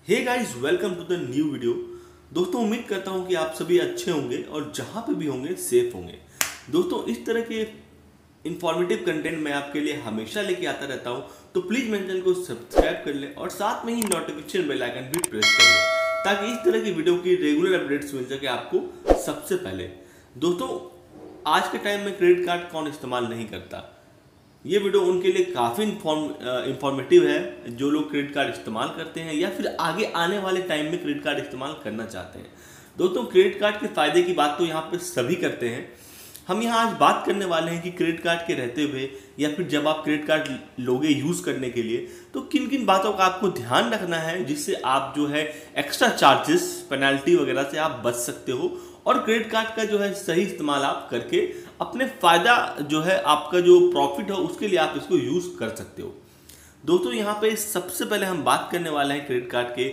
Hey guys, welcome to the new video. दोस्तों, उम्मीद करता हूं कि आप सभी अच्छे होंगे और जहां पे भी होंगे सेफ होंगे। दोस्तों, इस तरह के इंफॉर्मेटिव कंटेंट मैं आपके लिए हमेशा लेके आता रहता हूं, तो प्लीज मेरे चैनल को सब्सक्राइब कर लें और साथ में ही नोटिफिकेशन बेल आइकन भी प्रेस कर लें ताकि इस तरह की वीडियो की रेगुलर अपडेट्स मिल सके आपको सबसे पहले। दोस्तों, आज के टाइम में क्रेडिट कार्ड कौन इस्तेमाल नहीं करता। ये वीडियो उनके लिए काफ़ी इंफॉर्मेटिव है जो लोग क्रेडिट कार्ड इस्तेमाल करते हैं या फिर आगे आने वाले टाइम में क्रेडिट कार्ड इस्तेमाल करना चाहते हैं। दोस्तों, क्रेडिट कार्ड के फ़ायदे की बात तो यहाँ पे सभी करते हैं। हम यहाँ आज बात करने वाले हैं कि क्रेडिट कार्ड के रहते हुए या फिर जब आप क्रेडिट कार्ड लोगे यूज़ करने के लिए तो किन किन बातों का आपको ध्यान रखना है जिससे आप जो है एक्स्ट्रा चार्जेस, पेनल्टी वगैरह से आप बच सकते हो और क्रेडिट कार्ड का जो है सही इस्तेमाल आप करके अपने फ़ायदा जो है आपका जो प्रॉफिट हो उसके लिए आप इसको यूज़ कर सकते हो। दोस्तों, यहाँ पे सबसे पहले हम बात करने वाले हैं क्रेडिट कार्ड के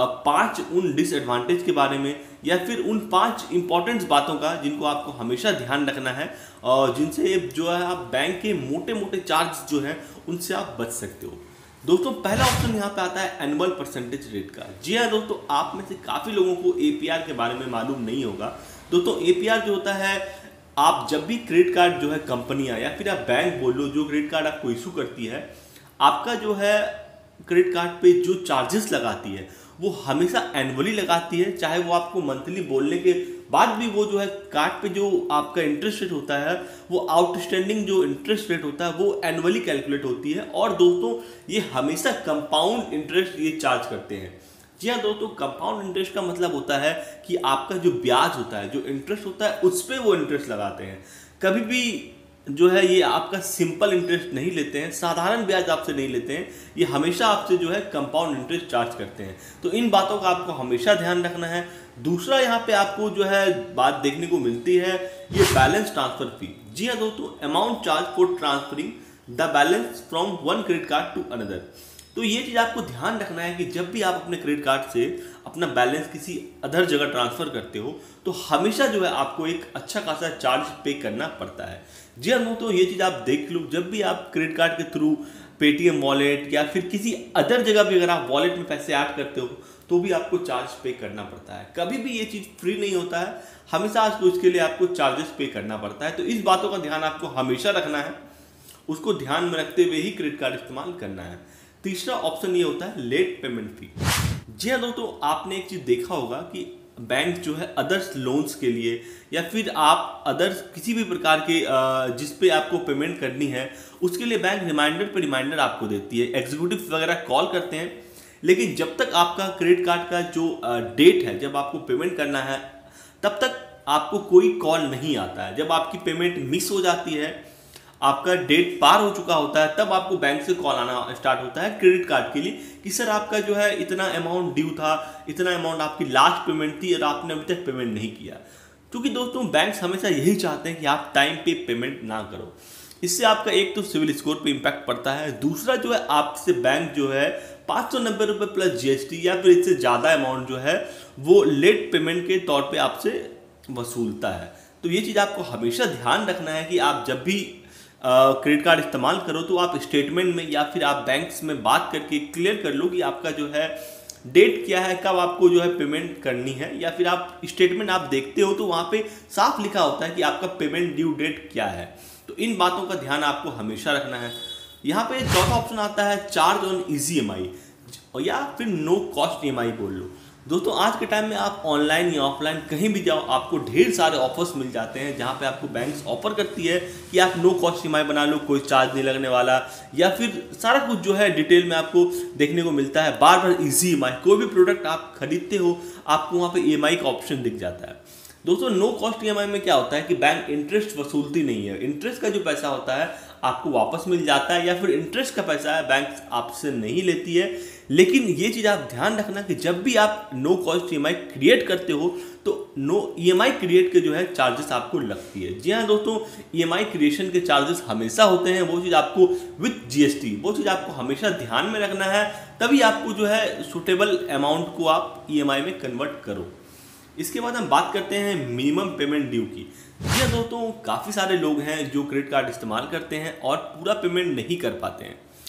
5 उन डिसएडवांटेज के बारे में या फिर उन 5 इंपॉर्टेंट बातों का जिनको आपको हमेशा ध्यान रखना है और जिनसे जो है आप बैंक के मोटे मोटे चार्ज जो है उनसे आप बच सकते हो। दोस्तों, पहला ऑप्शन यहाँ पे आता है एनुअल परसेंटेज रेट का। जी हाँ दोस्तों, आप में से काफ़ी लोगों को एपीआर के बारे में मालूम नहीं होगा। दोस्तों, एपीआर जो होता है, आप जब भी क्रेडिट कार्ड जो है कंपनियां या फिर आप बैंक बोल लो जो क्रेडिट कार्ड आपको इशू करती है, आपका जो है क्रेडिट कार्ड पे जो चार्जेस लगाती है वो हमेशा एनुअली लगाती है। चाहे वो आपको मंथली बोलने के बाद भी वो जो है कार्ड पे जो आपका इंटरेस्ट रेट होता है वो आउटस्टैंडिंग जो इंटरेस्ट रेट होता है वो एनुअली कैलकुलेट होती है। और दोस्तों, ये हमेशा कंपाउंड इंटरेस्ट ये चार्ज करते हैं। जी हाँ दोस्तों, कंपाउंड इंटरेस्ट का मतलब होता है कि आपका जो ब्याज होता है, जो इंटरेस्ट होता है, उस पर वो इंटरेस्ट लगाते हैं। कभी भी जो है ये आपका सिंपल इंटरेस्ट नहीं लेते हैं, साधारण ब्याज आपसे नहीं लेते हैं, ये हमेशा आपसे जो है कंपाउंड इंटरेस्ट चार्ज करते हैं। तो इन बातों का आपको हमेशा ध्यान रखना है। दूसरा यहाँ पे आपको जो है बात देखने को मिलती है ये बैलेंस ट्रांसफर फी। जी हाँ दोस्तों, amount charge for transferring the balance from one credit card to another. तो ये चीज़ आपको ध्यान रखना है कि जब भी आप अपने क्रेडिट कार्ड से अपना बैलेंस किसी अदर जगह ट्रांसफ़र करते हो तो हमेशा जो है आपको एक अच्छा खासा चार्ज पे करना पड़ता है। जी हाँ दोस्तों, ये चीज़ आप देख लो, जब भी आप क्रेडिट कार्ड के थ्रू पेटीएम वॉलेट या फिर किसी अदर जगह भी अगर आप वॉलेट में पैसे ऐड करते हो तो भी आपको चार्ज पे करना पड़ता है। कभी भी ये चीज़ फ्री नहीं होता है, हमेशा आपको इसके लिए आपको चार्जेस पे करना पड़ता है। तो इस बातों का ध्यान आपको हमेशा रखना है, उसको ध्यान में रखते हुए ही क्रेडिट कार्ड इस्तेमाल करना है। तीसरा ऑप्शन ये होता है लेट पेमेंट फी। जी हाँ दोस्तों, आपने एक चीज़ देखा होगा कि बैंक जो है अदर्स लोन्स के लिए या फिर आप अदर्स किसी भी प्रकार के जिस पे आपको पेमेंट करनी है उसके लिए बैंक रिमाइंडर पे रिमाइंडर आपको देती है, एग्जीक्यूटिव वगैरह कॉल करते हैं। लेकिन जब तक आपका क्रेडिट कार्ड का जो डेट है, जब आपको पेमेंट करना है, तब तक आपको कोई कॉल नहीं आता है। जब आपकी पेमेंट मिस हो जाती है, आपका डेट पार हो चुका होता है, तब आपको बैंक से कॉल आना स्टार्ट होता है क्रेडिट कार्ड के लिए कि सर आपका जो है इतना अमाउंट ड्यू था, इतना अमाउंट आपकी लास्ट पेमेंट थी और आपने अभी तक पेमेंट नहीं किया। क्योंकि दोस्तों, बैंक्स हमेशा यही चाहते हैं कि आप टाइम पे पेमेंट ना करो। इससे आपका एक तो सिविल स्कोर पे इम्पैक्ट पड़ता है, दूसरा जो है आपसे बैंक जो है 590 रुपये प्लस जीएसटी या फिर इससे ज़्यादा अमाउंट जो है वो लेट पेमेंट के तौर पर आपसे वसूलता है। तो ये चीज़ आपको हमेशा ध्यान रखना है कि आप जब भी क्रेडिट कार्ड इस्तेमाल करो तो आप स्टेटमेंट में या फिर आप बैंक्स में बात करके क्लियर कर लो कि आपका जो है डेट क्या है, कब आपको जो है पेमेंट करनी है। या फिर आप स्टेटमेंट आप देखते हो तो वहाँ पे साफ लिखा होता है कि आपका पेमेंट ड्यू डेट क्या है। तो इन बातों का ध्यान आपको हमेशा रखना है। यहाँ पे चौथा ऑप्शन आता है चार्ज ऑन ईजी EMI या फिर नो कॉस्ट EMI बोल लो। दोस्तों, आज के टाइम में आप ऑनलाइन या ऑफलाइन कहीं भी जाओ, आपको ढेर सारे ऑफर्स मिल जाते हैं जहां पे आपको बैंक्स ऑफर करती है कि आप नो कॉस्ट EMI बना लो, कोई चार्ज नहीं लगने वाला, या फिर सारा कुछ जो है डिटेल में आपको देखने को मिलता है। बार बार ईजी EMI, कोई भी प्रोडक्ट आप खरीदते हो आपको वहाँ पे EMI का ऑप्शन दिख जाता है। दोस्तों, नो कॉस्ट EMI में क्या होता है कि बैंक इंटरेस्ट वसूलती नहीं है। इंटरेस्ट का जो पैसा होता है आपको वापस मिल जाता है या फिर इंटरेस्ट का पैसा है बैंक आपसे नहीं लेती है। लेकिन ये चीज़ आप ध्यान रखना कि जब भी आप नो कॉस्ट EMI क्रिएट करते हो तो नो EMI क्रिएट के जो है चार्जेस आपको लगती है। जी हाँ दोस्तों, EMI क्रिएशन के चार्जेस हमेशा होते हैं, वो चीज़ आपको विथ जीएसटी, वो चीज़ आपको हमेशा ध्यान में रखना है, तभी आपको जो है सुटेबल अमाउंट को आप EMI में कन्वर्ट करो। इसके बाद हम बात करते हैं मिनिमम पेमेंट ड्यू की। जी हाँ दोस्तों, काफ़ी सारे लोग हैं जो क्रेडिट कार्ड इस्तेमाल करते हैं और पूरा पेमेंट नहीं कर पाते हैं।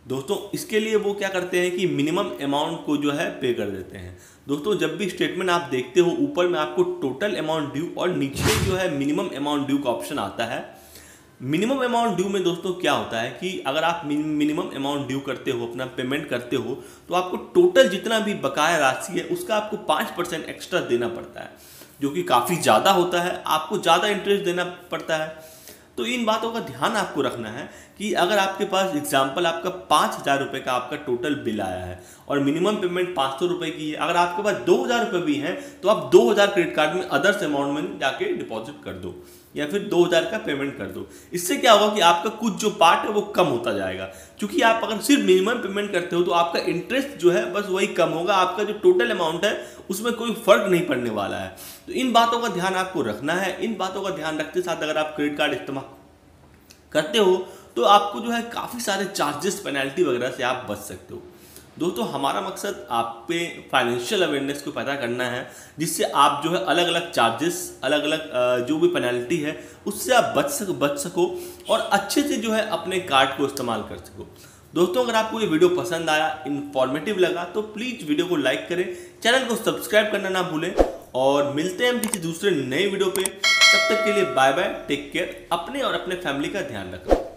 दोस्तों इसके लिए वो क्या करते हैं कि मिनिमम अमाउंट को जो है पे कर देते हैं। दोस्तों जब भी स्टेटमेंट आप देखते हो, ऊपर में आपको टोटल अमाउंट ड्यू और नीचे जो है मिनिमम अमाउंट ड्यू का ऑप्शन आता है। मिनिमम अमाउंट ड्यू में दोस्तों क्या होता है कि अगर आप मिनिमम अमाउंट ड्यू करते हो, अपना पेमेंट करते हो, तो आपको टोटल जितना भी बकाया राशि है उसका आपको 5% एक्स्ट्रा देना पड़ता है, जो कि काफ़ी ज़्यादा होता है, आपको ज़्यादा इंटरेस्ट देना पड़ता है। तो इन बातों का ध्यान आपको रखना है कि अगर आपके पास एग्जाम्पल आपका 5,000 रुपये का आपका टोटल बिल आया है और मिनिमम पेमेंट 500 रुपये की है, अगर आपके पास 2,000 रुपये भी हैं तो आप 2,000 क्रेडिट कार्ड में अदर्स अमाउंट में जाके डिपॉजिट कर दो या फिर 2,000 का पेमेंट कर दो। इससे क्या होगा कि आपका कुछ जो पार्ट है वो कम होता जाएगा, क्योंकि आप अगर सिर्फ मिनिमम पेमेंट करते हो तो आपका इंटरेस्ट जो है बस वही कम होगा, आपका जो टोटल अमाउंट है उसमें कोई फर्क नहीं पड़ने वाला है। तो इन बातों का ध्यान आपको रखना है। इन बातों का ध्यान रखते साथ अगर आप क्रेडिट कार्ड इस्तेमाल करते हो तो आपको जो है काफ़ी सारे चार्जेस, पेनल्टी वगैरह से आप बच सकते हो। दोस्तों हमारा मकसद आप पे फाइनेंशियल अवेयरनेस को पैदा करना है, जिससे आप जो है अलग अलग चार्जेस, अलग अलग जो भी पेनल्टी है उससे आप बच सको और अच्छे से जो है अपने कार्ड को इस्तेमाल कर सको। दोस्तों अगर आपको ये वीडियो पसंद आया, इन्फॉर्मेटिव लगा, तो प्लीज़ वीडियो को लाइक करें, चैनल को सब्सक्राइब करना ना भूलें और मिलते हैं हम किसी दूसरे नए वीडियो पे। तब तक के लिए बाय बाय, टेक केयर, अपने और अपने फैमिली का ध्यान रखें।